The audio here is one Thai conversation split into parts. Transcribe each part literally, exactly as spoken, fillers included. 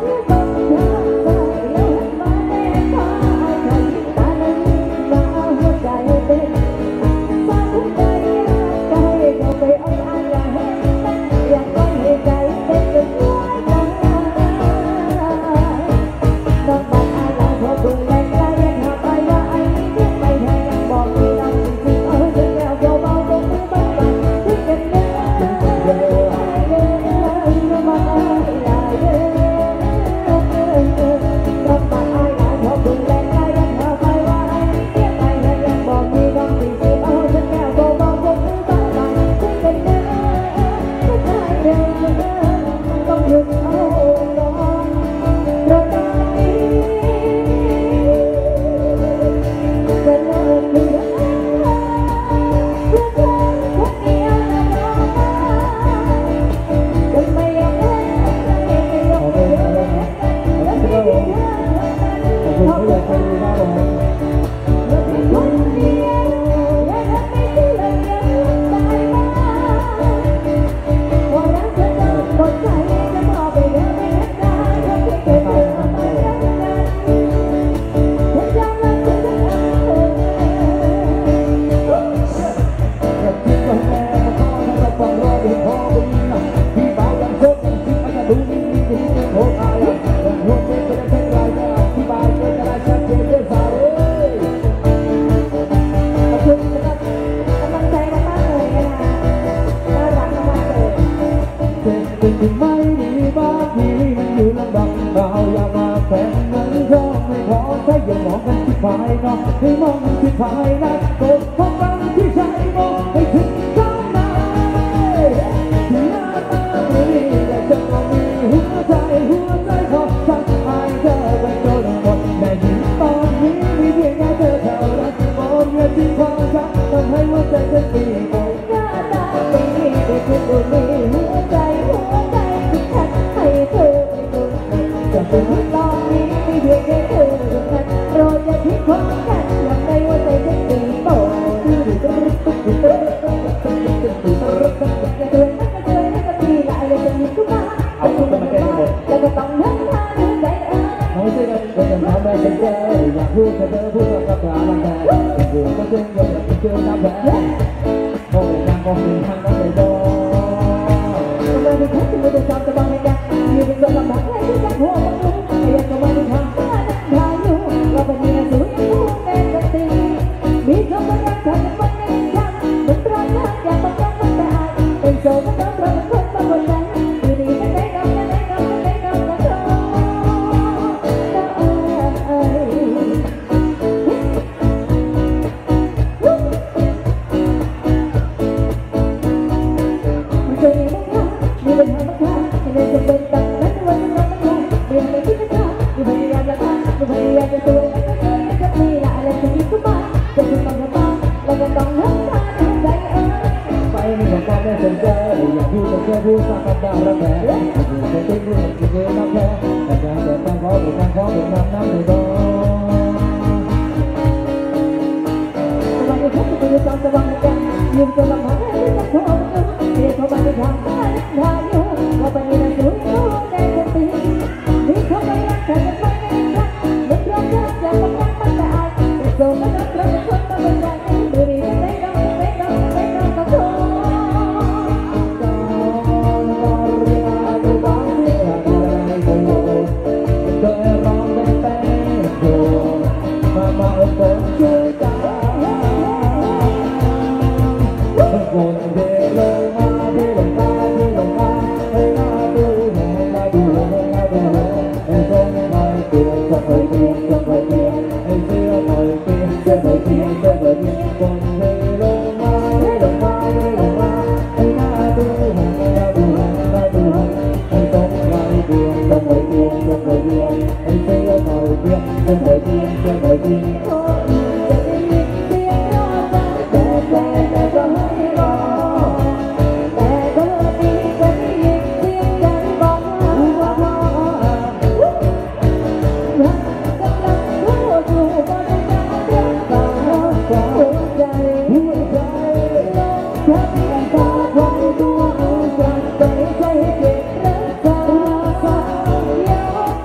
เ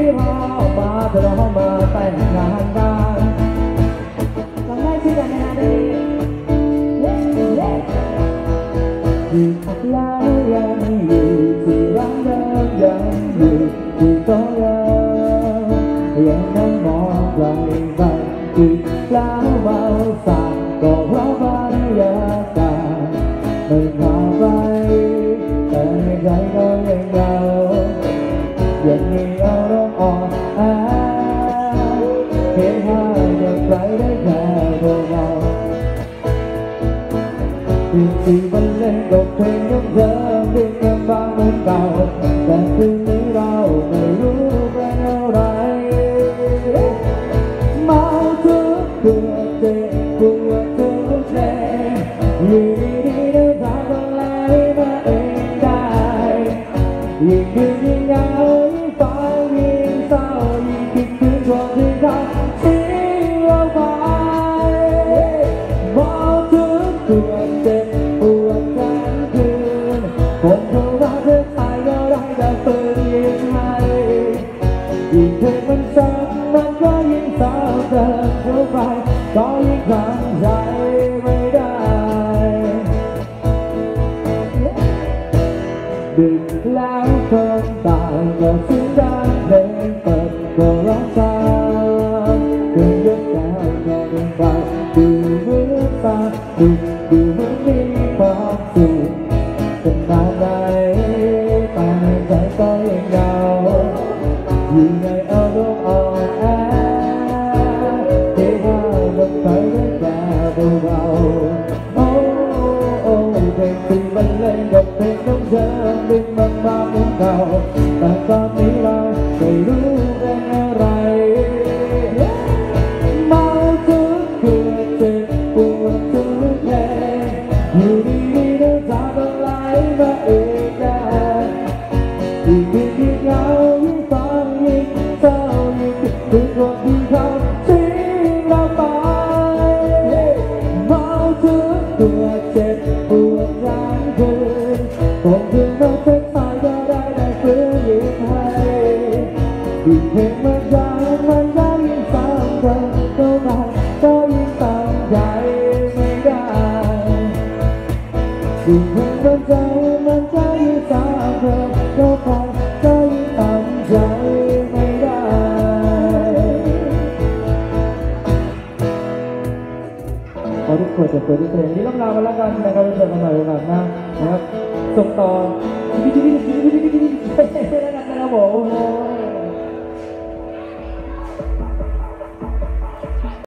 พอมาจะรอมาแต่งงานกันทำได้ที่กันนะดีอยู่แล้วยังอยู่ที่รักเดิมยังอยู่ที่ก็ยังยังนั่งมองไกลไปอีกแล้วเบาสั่นก็เพราะบรรยากาศไม่พาไปแต่ในใจก็ยังเหงายังมีอารมณ์อ่อนแอเพียงหาอย่างไรได้แค่ตัวเราที่ที่บรรเลงบทเพลงย้ำเดิมเรียกกันบ้างเหมือนเก่าแต่คืนนี้เราไม่รู้เป็นอะไรเมาทุกเดือดเจ็บปวดทุกแรงอยู่ดีๆเดินทางก็ไหลมาเองได้ยิ่งดึงยิ่งเหงายิ่งฟังยิ่งเศร้ายิ่งคิดถึงช่วงที่เราทิ้งเราไปเมาทุกเดือดเจ็บปวดทั้งคืนผมเท่ารักเธอตายก็ได้แต่เปิดยิ่งให้ยิ่งเพลงมันซ้ำมันก็ยิ่งเศร้าเกินเท่าไปก็ยิ่งทำใจไม่ได้ดึกแล้วคนต่างก็เสียงดังเพลงเปิดก็ร้องซ้ำคืนยกแก้วแค่เดินไปดูเหมือนตาดูดูเหมือนมีความสุขขนาดไหนแต่ในใจก็ยังเหงาอยู่ในอารมณ์อ่อนแอที่ว่าลมไปได้แค่เบาๆโอ้โอ้เพลงที่บรรเลงกับเพลงน้องเธอดึงมันมาเหมือนเก่าแต่ตอนนี้เราไม่รู้เป็นอะไรเมาทุกคืนเจ็บปวดทุกแผลอยู่ดีๆน้ำตาก็ไหลมาเองได้ยิ่งคิดยิ่งเหงายิ่งฟังยิ่งเศร้ายิ่งคิดถึงคนที่เขาทิ้งเราไปเมาทุกตัวเจ็บปวดทั้งคืนผมถึงมาเป็นตายก็ได้ได้เพื่อยิ้มให้ยิ่งเพลงมันดังมันก็ยิ่งฟังเธอเท่าไหร่ก็ยิ่งตั้งใจไม่ได้ยิ่งเพลงมันดังมันก็ยิ่งฟังเธอเท่าไหร่ก็ยิ่งตั้งใจไม่ได้ขอทุกคนจะเปิดเพลงนี้ล่ำลากันแล้วกันนะครับเจอกันใหม่วันหน้านะครับส่งต่อไปแล้วกันนะครับผม